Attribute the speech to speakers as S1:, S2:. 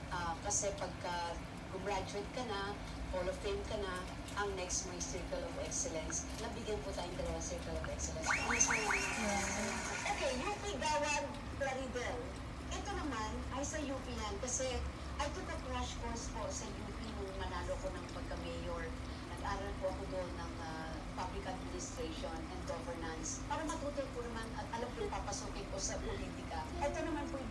S1: Kasi pagka gumraduate ka na, Hall of Fame ka na, ang next mo yung Circle of Excellence. Nabigyan po tayong dalawang Circle of Excellence.
S2: Okay, UP Gawad Plaridel. Ito naman ay sa UP yan kasi I took a crash course po sa UP nung manalo ko ng pagka-mayor. Nag-aral po ako doon ng public administration and governance para matuto ko naman at alam ko yung papasukin ko sa politika. Ito naman po yung